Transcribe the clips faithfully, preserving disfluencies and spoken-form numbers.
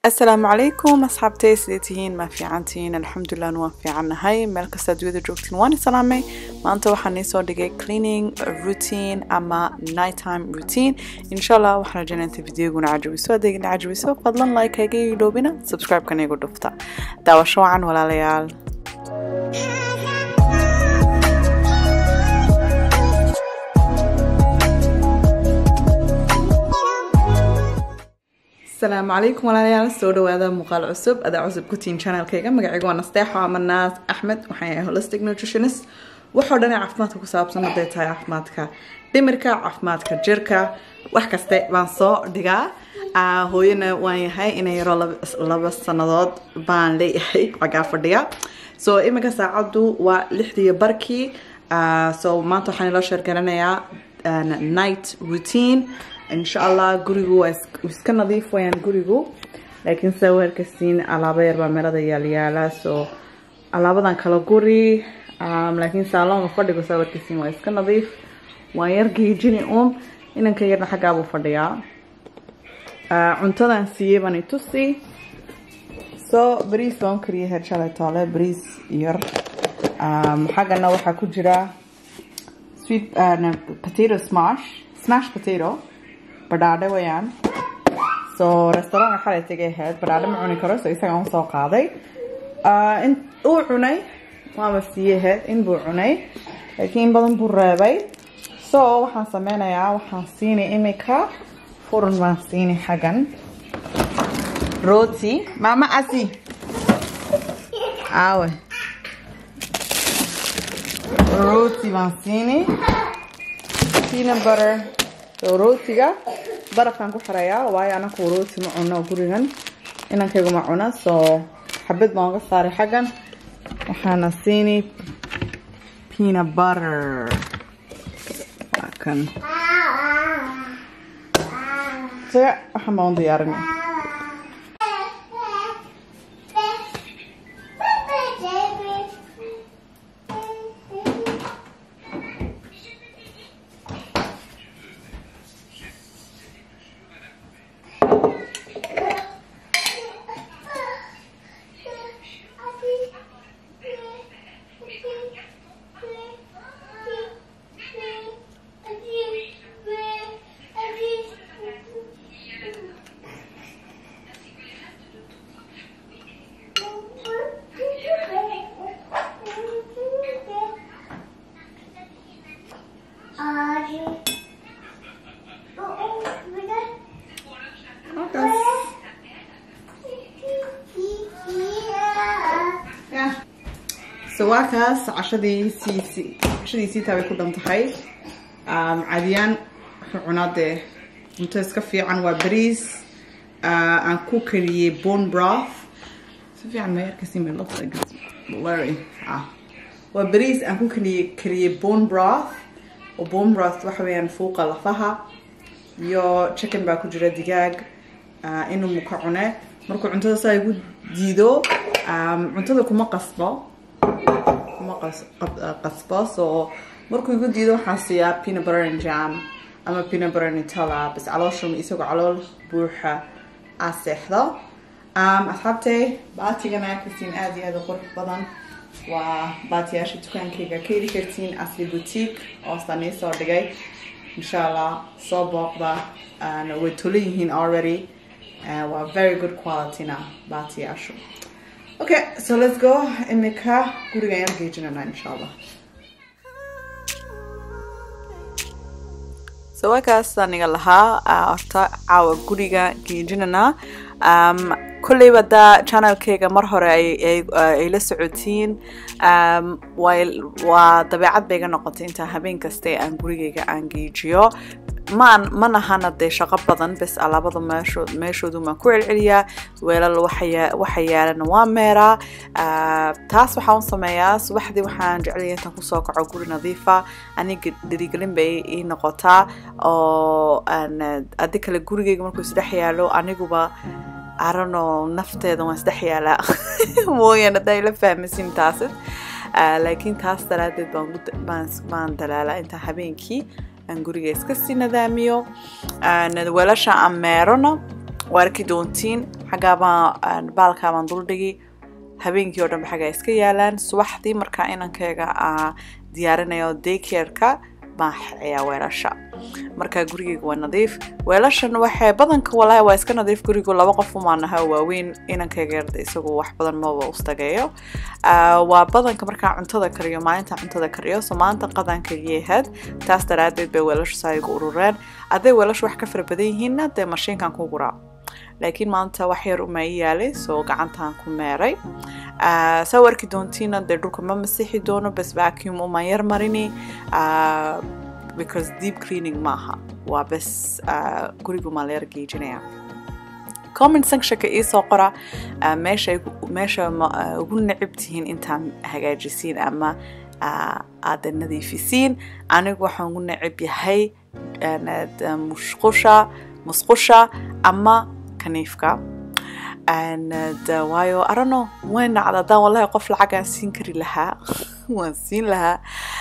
السلام عليكم أصحابتي سيدتين ما في عنتين الحمد لله نوفي عنا هاي ملك استديو جوجتين واني سلامي ما أنت وحني صور دقيق cleaning routine أما night time routine إن شاء الله وحنا جينا انت فيديو قونا عجبي سوا دقيقنا عجبي سوا فضلا لايك هيجي يلوبنا سبسكرايب كان يقول دفتا داوا شو عن ولا ليال السلام عليكم ولاليال soo dhawaada muuqaal cusub ada cusub ku tiin channel-kayga magacaygu waa Nasteexo ama Naas Axmed waxaan yahay holistic nutritionist waxa dhan caafimaadka ku saabsan haday tahay caafimaadka dhimirka caafimaadka jirka wax kaste baan soo dhigaa ah hooyana waan yahay inay yaro laba sanadood baan leeyahay waxa fadhiya so imika saacadu waa lixdii barkii ah so maanta waxaan la sheergaranayaa night routine إن شاء الله قريبو ويسكن نظيف وين قريبو لكن سوير كسين على بير بعمل هذا ياليالا سو على بعضن كلا قري لكن سالون مفردي سوير كسين ويسكن نظيف ويرجع يجيني أم إن كيرنا حاجة أبو فرديا عنتنا نسيه بني توسي سو بريس بام كريه هالشالة طالع بريس ير حاجة نوعها كجرا sweet potato smash smash potato badhaadhe wayaan soo restaurant xalay tagay head badhaadhe ma cuni karo soo isaga aan soo qaaday ah in uu cunay waaba siiyay in buu cunay laakiin badan buu reebay soo waxaan sameynayaa waxaan siinay imika furun baan siinay xagan roti mama asi awe roti baan siinay peanut butter so rotiga barafkan ku xirayaa waayo ana ku roti ma cuno gurigan inaan kaga ma cuna soo xabad baan ka saaray xagan waxaana siinay peanut butter kan so waxaan baan diyaarinay سواكاس عشدي سي سي عشدي سي تابي كلهم تحي عديان عناده متسك في عن وبريس عن كوكري بون براث في عن ما يركسي من لطق blurry آه وبريس عن كوكري كري بون براث وبون براث وحويان فوق لفها يو chicken باكو جرا دجاج إنه مكعونه مركو عنده سايبود ديدو عنده كم قصبة مقص قصبة so مركو يقول ديدو حاسيا peanut butter and jam أما peanut butter نوتيلا بس علاشهم يسوق على بروحة عسحة أم أصحابتي باتي جماعة كرتين آدي هذا غرف بدن وباتي عشان تكون كيكة كيري كرتين أصلي بوتيك أصلا صار دقي إن شاء الله صوب بقى and we're tullying already and we're very good quality now باتي عشان Okay, so let's go and make her good again engaging inshallah. So I guess aniga laha arta awa guriga geejinana um kulli wada channel kayga mar hore ay ay la socotiin um while waa dabeecad bayga noqotay inta habeen kaste aan gurigayga aan geejiyo man mana hana de shaqo badan bas alaabada meesho meeshoodu ma ku celceliya weelal waxaya waxayaalana waa meera taas waxaan sameeyaa subaxdii waxaan jecelahay intaan ku soo kaco guri nadiifa aniga dhirigelin bay ii noqotaa oo aan adikale gurigayga markuu saddex yaalo aniguba arano nafteeda waan saddex yaala mooyana day la fahmaysin taas laakiin taas daraadeed baan baan dalaala inta habeenkii aan guriga iska si nadaamiyo aan weelasha ameerona واركي دونتين حاجة ما بالكا من دول دقي habeenkii oo dhan xaga iska yaalaan subaxdii marka inankayga ah diyaarinayo daycare-ka baan xayaa weelasha marka gurigaygu waa nadiif weelashan waxay badanka walaahi waa iska nadiif gurigu laba qof uma nahay waaweyn inankayga yarda isagu wax badan ma waa ustagayo waa badanka marka cuntada kariyo maalinta cuntada kariyo soo maanta qadankaygii ahayd taas daraadeed bay weelashu saaygu urureen aday weelashu wax ka fara badan yihiinna dee mashiinkan ku guraa laakiin maanta wax yar uma yaalay soo gacantaan ku meeray ah soo warki doontiina dee dhulka ma masixi doono bas vacuum uma yar marini ah because deep cleaning maaha waa bas gurigu ma leer geejinaya comment section ka ii soo qora meesha meesha ugu nacibtihiin intaan hagaajisiin ama aad nadiifisiin anigu waxaan ugu nacib yahay mushqusha musqusha ama kaniifka and uh, waayo I don't know when nacdada wallahi qof lacag aan siin kari lahaa waan siin lahaa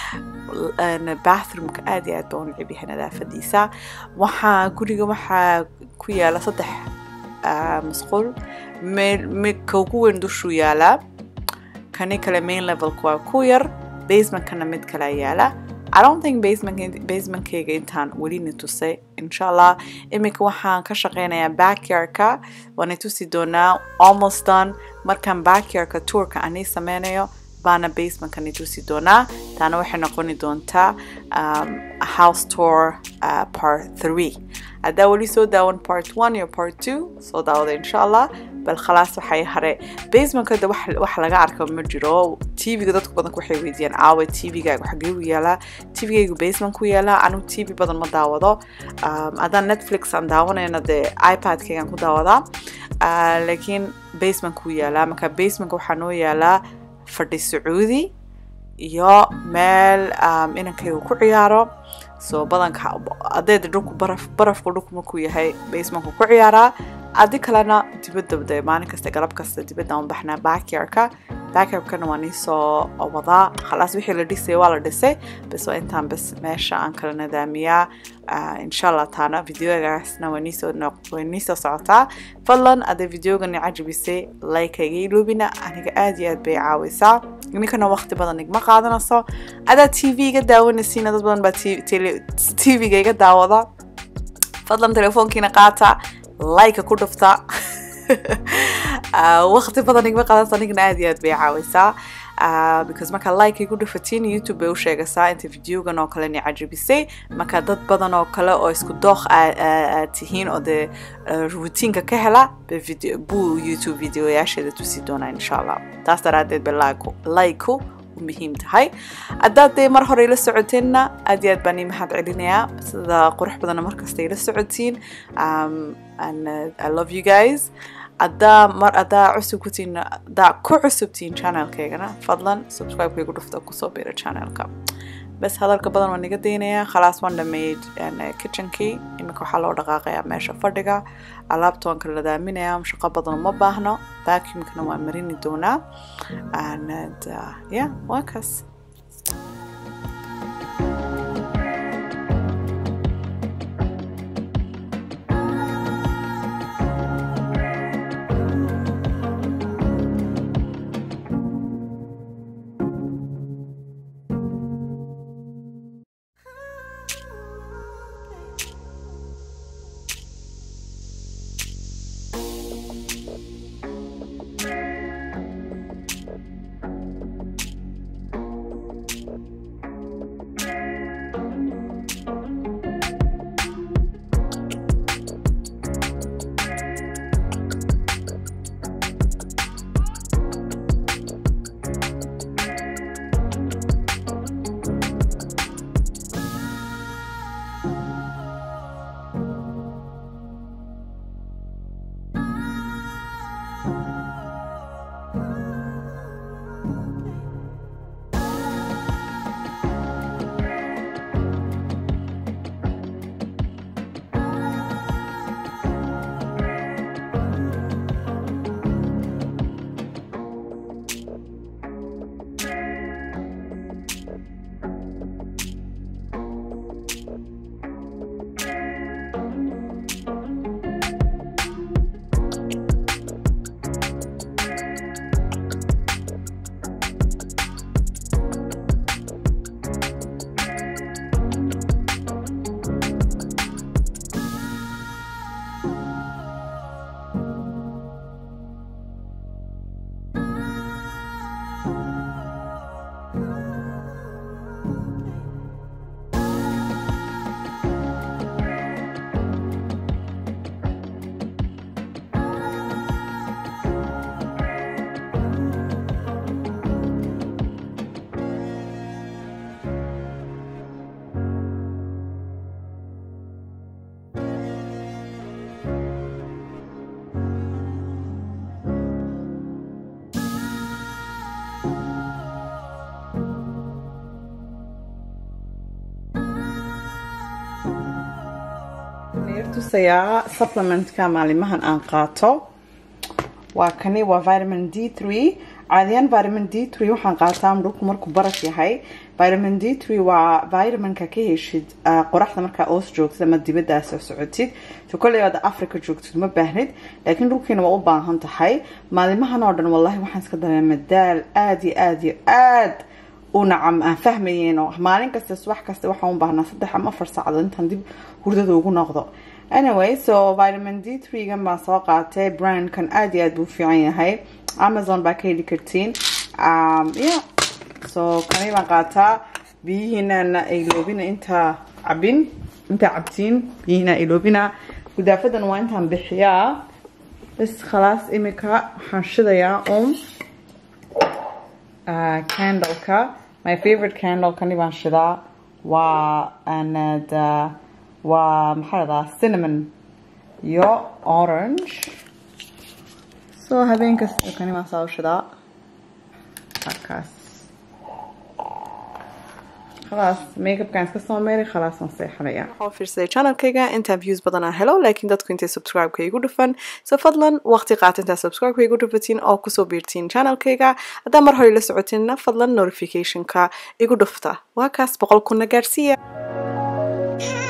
and bathroom ka aad iyo aad baan u cibihay nadaafadiisa waxa guriga waxa ku yaala saddex musqul mid ka ugu weyn dushu yaala kani kale main level ku ku yar basement kana mid kale yaala I don't think basement basement kega intaan wali nitusay inshallah imika waxaan ka shaqeynayaa backyard ka waan itusi doonaa almost done markaan backyard ka tour ka ani sameynayo baana basement ka nitusi doonaa taana waxay noqoni doontaa um, a house tour uh, part three ada wali soo daawan part one iyo part two soo daawada inshallah bal khalaas waxay hare basement ka wax wax laga arko ma jiro T V ga dadku badan waxay weydiyaan aawe T V ga xagee u yaala T V ga basement ku yaala anu T V badan ma daawado um adan Netflix aan daawanayna de iPad kaygan ku daawada laakiin basement ku yaala marka basement waxa noo yaala fadhi Saudi iyo meel um inankaygu ku ciyaaro soo badanka adeed dhulku baraf barafku dhulku ku yahay basement ku ciyaara adi kalena dibadda maalin kasta galab kasta dibadda aan baxnaa backyard ka backyard kana waan soo wada خلاص wixii la dhisay waa la dhisay bas waa intaan bas meesha aan kala nadaamiyaa inshallah taana videogaasna waan soo waan soo socotaa fadlan ada videogan cajibisay like iga ilubina aniga aad iyo aad bay caawisaa inkana waqti badan igma qaadanayso ada T V ga daawanaysiina dad badan ba T V ga iga daawada fadlan telefoonkiina qaata like ku dhufta waqti badan igma qaadanayso anigana aad iyo aad bay caawisaa Uh, because marka like igu dhufatiin YouTube ay u sheegaysaa inta videogan oo kale ni cajibisay marka dad badan oo kale oo isku dooq tihiin oo de routine ka hela video bu YouTube video yaasheeda tusi doona inshallah taas daraadeed be like like muhiim tahay adaad mar hore ila socoteena aad iyo aad baan mahad celinayaa sida qurux badan markasta ila socotiin um and uh, I love you guys ada mar ada cusub ku tiin da ku cusubtiin channel-keygana fadlan subscribe ku dhufta ku soo biira channel-ka bas hadalka badan waan iga deynaya khalaas waan dhameeyay and kitchen-kii imika waxa loo dhaqaaqayaa meesha fadhiga alaabta waan kala daaminayaa shaqo badan ma baahno vacuum-kana waan marini doonaa and uh, yeah waa kaas tusayaa supplementka maalimahan aan qaato waa kani waa vitamin D three caadiyan vitamin D three waxaan qaataa markuu markuu baraf yahay vitamin D three waa vitaminka ka heshid qoraxda marka oo joogtid ama dibadda soo socotid to kulli wada Afrika joogtid ma baahnid laakiin dhulkeena waa u baahan tahay maalimahan oo dhan wallahi waxaan iska dareemaa daal aad iyo aad iyo aad ونعم فهميينو مالين كسته صباح كسته waxaan u baahnaa saddex ama afar saacadood intaan dib hurdada ugu noqdo anyway so vitamin D three gan baan soo qaatay brand kan aad iyo aad buu fiican yahay Amazon baa ka heli kartiin um yeah so kani baan qaataa biyihiina ay loobina inta cabin inta cabtiin biyihiina ay loobina gudaafadan waa intaan bixiyaa bas خلاص imika waxaan shidayaa um Uh, candle ka my favorite candle kani baan shidaa waa and uh, waa maxaa cinnamon iyo orange so habeen kasta kani baan soo shidaa halkaas خلاص makeup kan iska soo meeray خلاص aan seexanaya waxaan fiirsaday channelkayga inta views badan aan helo laakiin dadku intay subscribe ka igu dhufan so fadlan waqti qaat inta subscribe ka igu dhufatiin oo ku soo biirtiin channelkayga hadaa mar hore la socotina fadlan notification ka igu dhufta waa kaas boqol kun na gaarsiiya